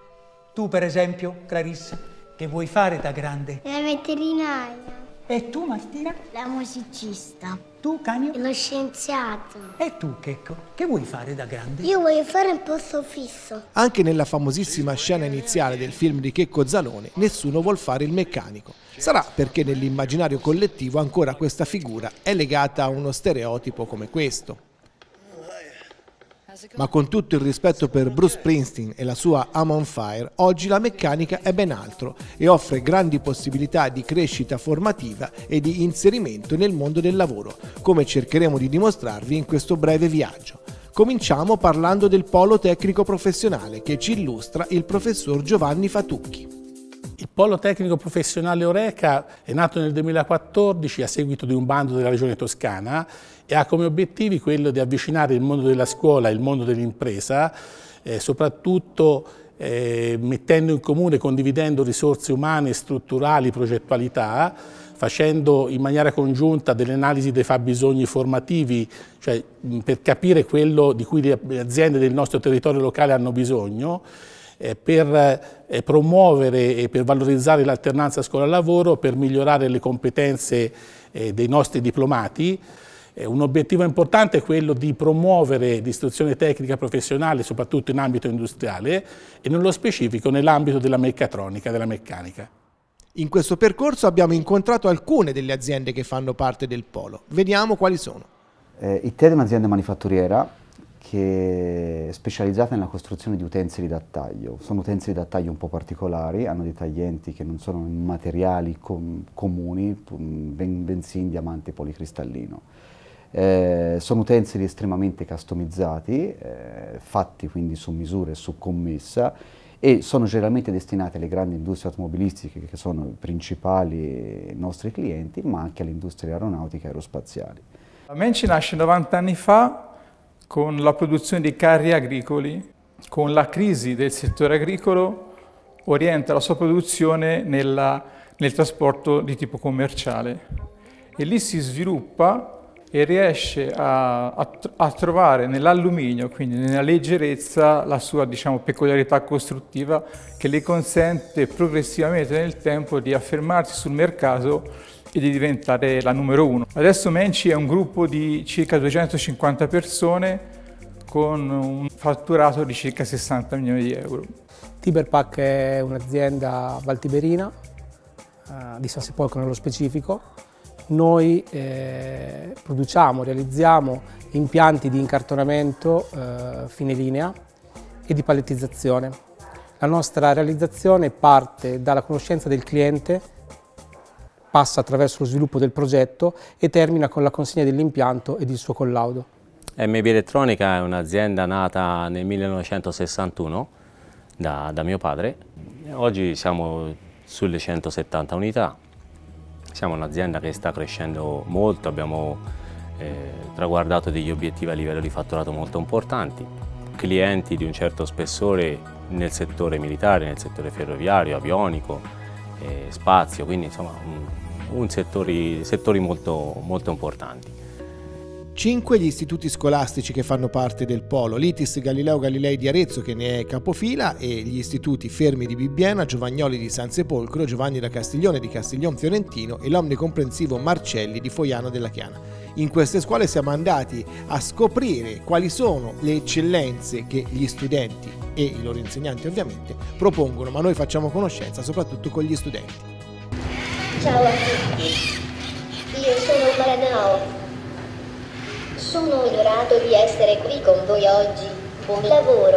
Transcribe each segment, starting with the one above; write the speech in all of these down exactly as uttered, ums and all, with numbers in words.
Tu, per esempio, Clarissa, che vuoi fare da grande? La veterinaria. E tu, Martina? La musicista. Tu, Canio? Lo scienziato. E tu, Checco, che vuoi fare da grande? Io voglio fare un posto fisso. Anche nella famosissima scena iniziale del film di Checco Zalone, nessuno vuol fare il meccanico. Sarà perché nell'immaginario collettivo ancora questa figura è legata a uno stereotipo come questo. Ma con tutto il rispetto per Bruce Springsteen e la sua I'm on Fire, oggi la meccanica è ben altro e offre grandi possibilità di crescita formativa e di inserimento nel mondo del lavoro, come cercheremo di dimostrarvi in questo breve viaggio. Cominciamo parlando del polo tecnico professionale che ci illustra il professor Giovanni Fatucchi. Il Polo Tecnico Professionale Oreca è nato nel duemilaquattordici a seguito di un bando della Regione Toscana e ha come obiettivi quello di avvicinare il mondo della scuola e il mondo dell'impresa, eh, soprattutto eh, mettendo in comune, condividendo risorse umane, strutturali, progettualità, facendo in maniera congiunta delle analisi dei fabbisogni formativi, cioè mh, per capire quello di cui le aziende del nostro territorio locale hanno bisogno, Eh, per eh, promuovere e per valorizzare l'alternanza scuola-lavoro, per migliorare le competenze eh, dei nostri diplomati. Eh, un obiettivo importante è quello di promuovere l'istruzione tecnica professionale, soprattutto in ambito industriale e nello specifico nell'ambito della meccatronica, della meccanica. In questo percorso abbiamo incontrato alcune delle aziende che fanno parte del polo. Vediamo quali sono. Eh, I T E D è un'azienda manifatturiera che è specializzata nella costruzione di utensili da taglio. Sono utensili da taglio un po' particolari, hanno dei taglienti che non sono materiali com comuni, bensì in diamante policristallino. Eh, sono utensili estremamente customizzati, eh, fatti quindi su misura e su commessa, e sono generalmente destinati alle grandi industrie automobilistiche, che sono i principali nostri clienti, ma anche alle industrie aeronautiche e aerospaziali. La Menci nasce novanta anni fa con la produzione di carri agricoli. Con la crisi del settore agricolo orienta la sua produzione nella, nel trasporto di tipo commerciale e lì si sviluppa e riesce a, a, a trovare nell'alluminio, quindi nella leggerezza, la sua, diciamo, peculiarità costruttiva che le consente progressivamente nel tempo di affermarsi sul mercato e di diventare la numero uno. Adesso Menci è un gruppo di circa duecentocinquanta persone con un fatturato di circa sessanta milioni di euro. Tiberpac è un'azienda valtiberina, eh, di San Sepolcro nello specifico. Noi eh, produciamo, realizziamo impianti di incartonamento eh, fine linea e di palettizzazione. La nostra realizzazione parte dalla conoscenza del cliente, passa attraverso lo sviluppo del progetto e termina con la consegna dell'impianto ed il suo collaudo. M B Elettronica è un'azienda nata nel millenovecentosessantuno da, da mio padre. Oggi siamo sulle centosettanta unità. Siamo un'azienda che sta crescendo molto, abbiamo eh, traguardato degli obiettivi a livello di fatturato molto importanti. Clienti di un certo spessore nel settore militare, nel settore ferroviario, avionico, eh, spazio, quindi insomma un, un settori, settori molto, molto importanti. Cinque gli istituti scolastici che fanno parte del polo, l'I T I S Galileo Galilei di Arezzo che ne è capofila e gli istituti Fermi di Bibbiena, Giovagnoli di San Sepolcro, Giovanni da Castiglione di Castiglion Fiorentino e l'omnicomprensivo Marcelli di Foiano della Chiana. In queste scuole siamo andati a scoprire quali sono le eccellenze che gli studenti e i loro insegnanti ovviamente propongono, ma noi facciamo conoscenza soprattutto con gli studenti. Ciao a tutti, io sono Maranao. Sono onorato di essere qui con voi oggi. Buon lavoro!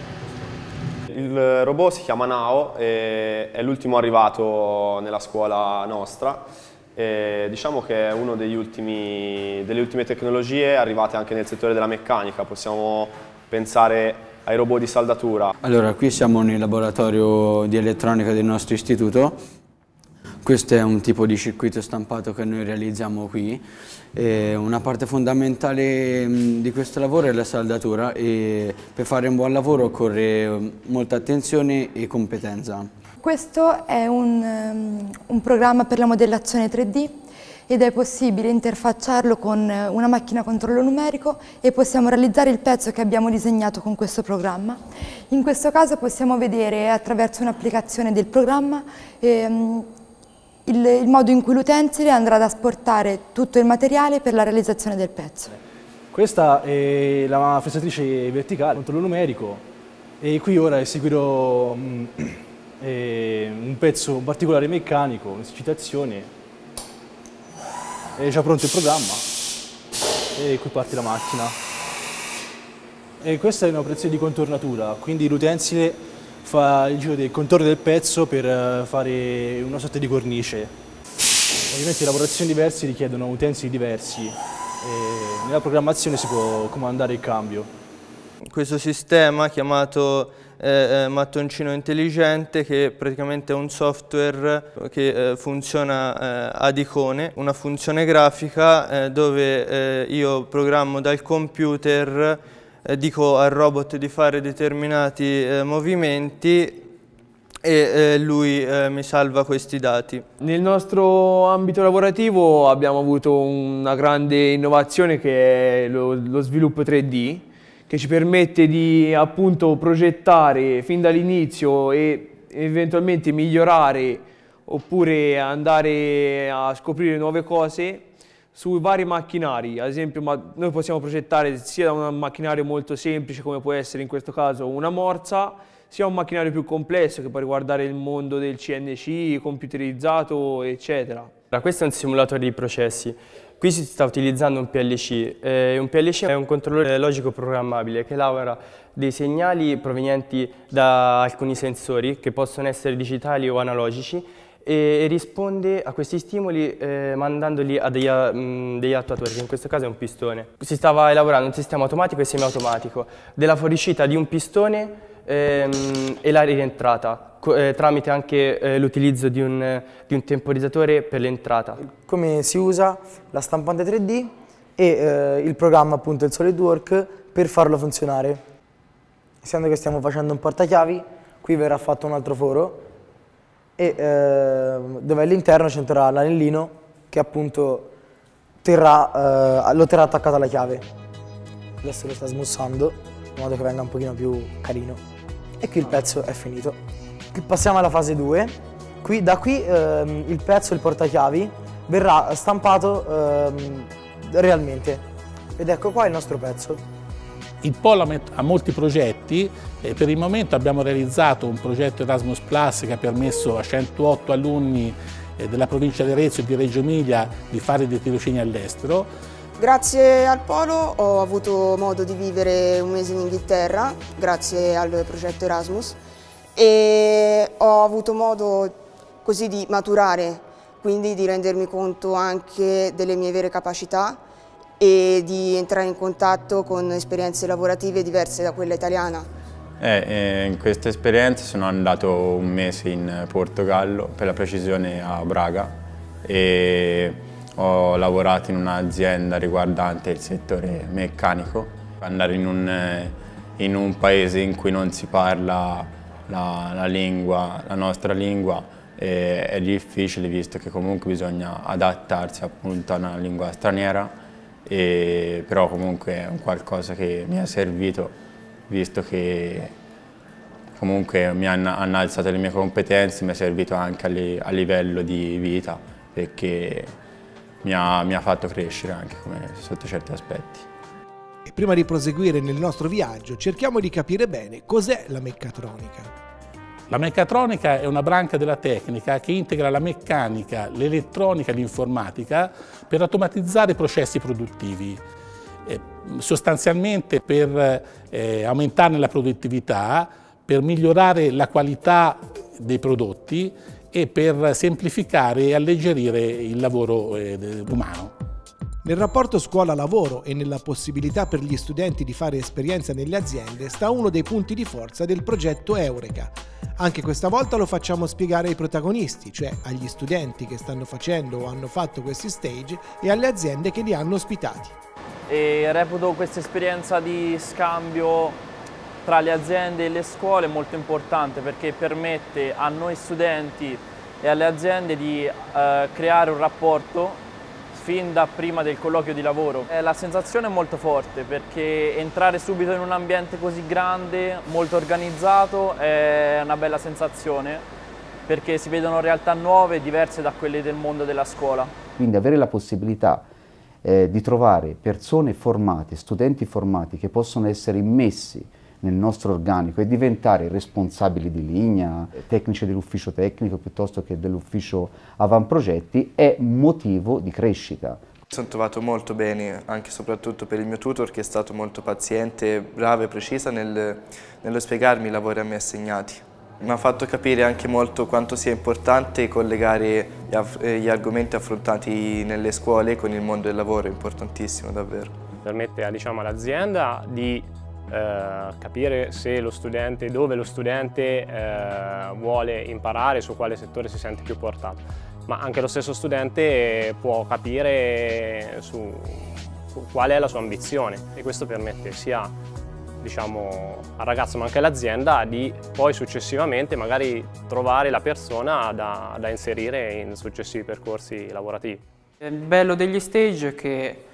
Il robot si chiama Nao, e è l'ultimo arrivato nella scuola nostra. E diciamo che è una delle ultime tecnologie arrivate anche nel settore della meccanica. Possiamo pensare ai robot di saldatura. Allora, qui siamo nel laboratorio di elettronica del nostro istituto. Questo è un tipo di circuito stampato che noi realizziamo qui. E una parte fondamentale di questo lavoro è la saldatura e per fare un buon lavoro occorre molta attenzione e competenza. Questo è un, um, un programma per la modellazione tre D ed è possibile interfacciarlo con una macchina a controllo numerico e possiamo realizzare il pezzo che abbiamo disegnato con questo programma. In questo caso possiamo vedere attraverso un'applicazione del programma ehm, il, il modo in cui l'utensile andrà ad asportare tutto il materiale per la realizzazione del pezzo. Questa è la frezzatrice verticale, controllo numerico, e qui ora eseguirò um, eh, un pezzo particolare meccanico, un'esercitazione. È già pronto il programma e qui parte la macchina. E questa è un'operazione di contornatura, quindi l'utensile fa il giro del contorno del pezzo per fare una sorta di cornice. Ovviamente lavorazioni diverse richiedono utensili diversi e nella programmazione si può comandare il cambio. Questo sistema chiamato eh, mattoncino intelligente, che praticamente è un software che eh, funziona eh, ad icone, una funzione grafica eh, dove eh, io programmo dal computer, eh, dico al robot di fare determinati eh, movimenti e eh, lui eh, mi salva questi dati. Nel nostro ambito lavorativo abbiamo avuto una grande innovazione che è lo, lo sviluppo tre D, che ci permette di appunto progettare fin dall'inizio e eventualmente migliorare oppure andare a scoprire nuove cose su vari macchinari. Ad esempio, ma noi possiamo progettare sia da un macchinario molto semplice come può essere in questo caso una morsa, sia un macchinario più complesso che può riguardare il mondo del C N C, computerizzato, eccetera. Questo è un simulatore di processi. Qui si sta utilizzando un P L C. Eh, un P L C è un controllore logico programmabile che lavora dei segnali provenienti da alcuni sensori che possono essere digitali o analogici e risponde a questi stimoli eh, mandandoli a degli, mh, degli attuatori, che in questo caso è un pistone. Si stava elaborando un sistema automatico e semiautomatico della fuoriuscita di un pistone ehm, e la rientrata, Eh, tramite anche eh, l'utilizzo di un, di un temporizzatore per l'entrata. Come si usa la stampante tre D e eh, il programma, appunto il SolidWorks, per farlo funzionare. Essendo che stiamo facendo un portachiavi, qui verrà fatto un altro foro e eh, dove all'interno c'entrerà l'anellino che appunto terrà, eh, lo terrà attaccato alla chiave. Adesso lo sta smussando in modo che venga un pochino più carino e qui il pezzo è finito. Passiamo alla fase due. Qui, da qui ehm, il pezzo, il portachiavi, verrà stampato ehm, realmente. Ed ecco qua il nostro pezzo. Il Polo ha molti progetti e per il momento abbiamo realizzato un progetto Erasmus Plus che ha permesso a centootto alunni della provincia di Arezzo e di Reggio Emilia di fare dei tirocini all'estero. Grazie al Polo ho avuto modo di vivere un mese in Inghilterra, grazie al progetto Erasmus, e ho avuto modo così di maturare, quindi di rendermi conto anche delle mie vere capacità e di entrare in contatto con esperienze lavorative diverse da quella italiana. Eh, eh, in questa esperienza sono andato un mese in Portogallo, per la precisione a Braga, e ho lavorato in un'azienda riguardante il settore meccanico. Andare in un, in un paese in cui non si parla La, la lingua, la nostra lingua è, è difficile, visto che comunque bisogna adattarsi appunto a una lingua straniera, e, però comunque è un qualcosa che mi è servito, visto che comunque mi hanno, hanno alzato le mie competenze, mi è servito anche a, li, a livello di vita, perché mi ha, mi ha fatto crescere anche come, sotto certi aspetti. E prima di proseguire nel nostro viaggio cerchiamo di capire bene cos'è la meccatronica. La meccatronica è una branca della tecnica che integra la meccanica, l'elettronica e l'informatica per automatizzare i processi produttivi, eh, sostanzialmente per eh, aumentarne la produttività, per migliorare la qualità dei prodotti e per semplificare e alleggerire il lavoro eh, umano. Nel rapporto scuola-lavoro e nella possibilità per gli studenti di fare esperienza nelle aziende sta uno dei punti di forza del progetto Eureka. Anche questa volta lo facciamo spiegare ai protagonisti, cioè agli studenti che stanno facendo o hanno fatto questi stage e alle aziende che li hanno ospitati. E reputo questa esperienza di scambio tra le aziende e le scuole molto importante, perché permette a noi studenti e alle aziende di eh, creare un rapporto fin da prima del colloquio di lavoro. Eh, la sensazione è molto forte perché entrare subito in un ambiente così grande, molto organizzato, è una bella sensazione perché si vedono realtà nuove e diverse da quelle del mondo della scuola. Quindi avere la possibilità eh, di trovare persone formate, studenti formati che possono essere immessi nel nostro organico e diventare responsabili di linea, tecnici dell'ufficio tecnico piuttosto che dell'ufficio avamprogetti, è motivo di crescita. Mi sono trovato molto bene, anche e soprattutto per il mio tutor che è stato molto paziente, bravo e preciso nel, nello spiegarmi i lavori a me assegnati. Mi ha fatto capire anche molto quanto sia importante collegare gli, gli argomenti affrontati nelle scuole con il mondo del lavoro, è importantissimo davvero. Permette, diciamo, all'azienda di Eh, capire se lo studente, dove lo studente eh, vuole imparare, su quale settore si sente più portato, ma anche lo stesso studente può capire su, su qual è la sua ambizione e questo permette sia, diciamo, al ragazzo ma anche all'azienda di poi successivamente magari trovare la persona da, da inserire in successivi percorsi lavorativi. Il bello degli stage è che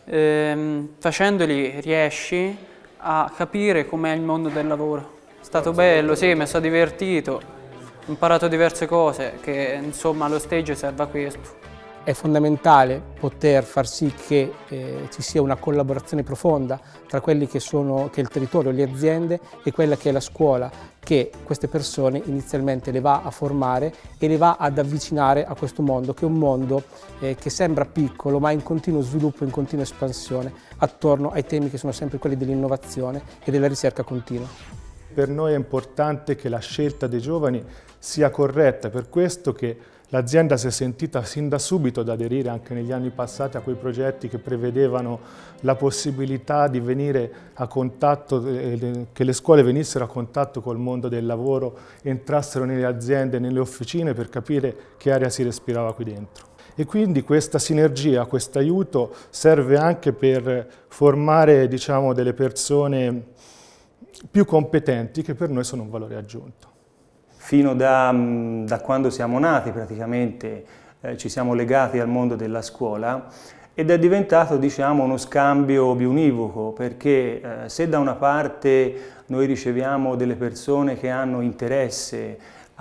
ehm, facendoli riesci a capire com'è il mondo del lavoro. È stato bello, sì, mi sono divertito, ho imparato diverse cose, che insomma lo stage serve a questo. È fondamentale poter far sì che eh, ci sia una collaborazione profonda tra quelli che sono che è il territorio, le aziende e quella che è la scuola, che queste persone inizialmente le va a formare e le va ad avvicinare a questo mondo, che è un mondo eh, che sembra piccolo ma in continuo sviluppo, in continua espansione, attorno ai temi che sono sempre quelli dell'innovazione e della ricerca continua. Per noi è importante che la scelta dei giovani sia corretta, per questo che l'azienda si è sentita sin da subito ad aderire anche negli anni passati a quei progetti che prevedevano la possibilità di venire a contatto, eh, che le scuole venissero a contatto col mondo del lavoro, entrassero nelle aziende, nelle officine per capire che aria si respirava qui dentro. E quindi questa sinergia, questo aiuto serve anche per formare, diciamo, delle persone più competenti che per noi sono un valore aggiunto. Fino da, da quando siamo nati praticamente eh, ci siamo legati al mondo della scuola ed è diventato, diciamo, uno scambio biunivoco perché eh, se da una parte noi riceviamo delle persone che hanno interesse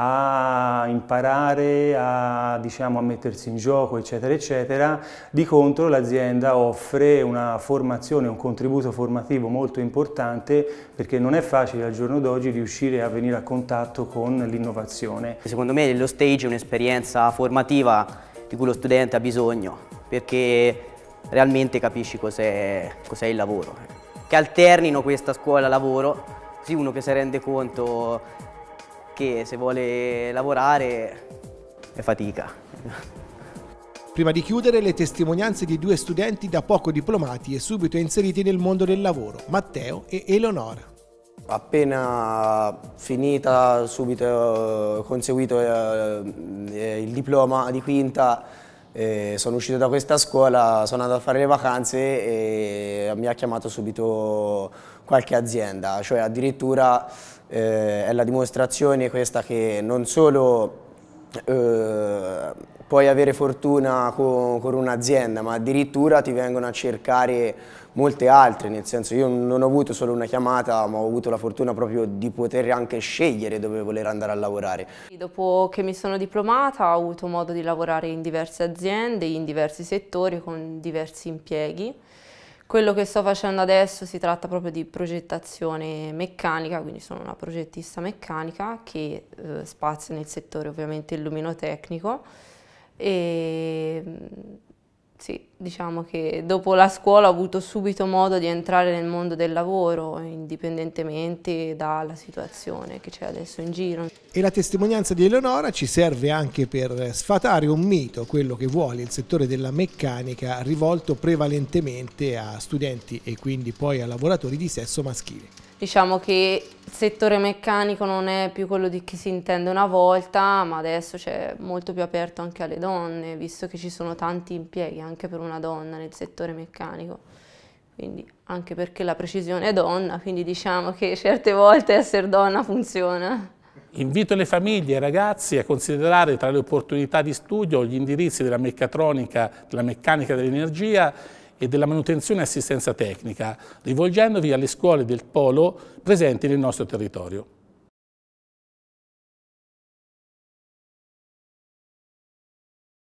a imparare, a, diciamo, a mettersi in gioco, eccetera, eccetera, di contro l'azienda offre una formazione, un contributo formativo molto importante perché non è facile al giorno d'oggi riuscire a venire a contatto con l'innovazione. Secondo me lo stage è un'esperienza formativa di cui lo studente ha bisogno perché realmente capisci cos'è cos'è il lavoro. Che alternino questa scuola-lavoro, così uno che si rende conto che se vuole lavorare è fatica. Prima di chiudere, le testimonianze di due studenti da poco diplomati e subito inseriti nel mondo del lavoro, Matteo e Eleonora. Appena finita, subito conseguito eh, il diploma di quinta, eh, sono uscito da questa scuola, sono andato a fare le vacanze e mi ha chiamato subito qualche azienda, cioè addirittura eh, è la dimostrazione questa che non solo eh, puoi avere fortuna con, con un'azienda, ma addirittura ti vengono a cercare molte altre, nel senso io non ho avuto solo una chiamata, ma ho avuto la fortuna proprio di poter anche scegliere dove voler andare a lavorare. Dopo che mi sono diplomata ho avuto modo di lavorare in diverse aziende, in diversi settori, con diversi impieghi. Quello che sto facendo adesso si tratta proprio di progettazione meccanica, quindi sono una progettista meccanica che eh, spazia nel settore ovviamente illuminotecnico. E sì, diciamo che dopo la scuola ho avuto subito modo di entrare nel mondo del lavoro, indipendentemente dalla situazione che c'è adesso in giro. E la testimonianza di Eleonora ci serve anche per sfatare un mito, quello che vuole il settore della meccanica rivolto prevalentemente a studenti e quindi poi a lavoratori di sesso maschile. Diciamo che il settore meccanico non è più quello di che si intende una volta, ma adesso c'è molto più aperto anche alle donne, visto che ci sono tanti impieghi anche per una donna nel settore meccanico. Quindi anche perché la precisione è donna, quindi diciamo che certe volte essere donna funziona. Invito le famiglie e i ragazzi a considerare tra le opportunità di studio gli indirizzi della meccatronica, della meccanica dell'energia e della manutenzione e assistenza tecnica, rivolgendovi alle scuole del Polo presenti nel nostro territorio.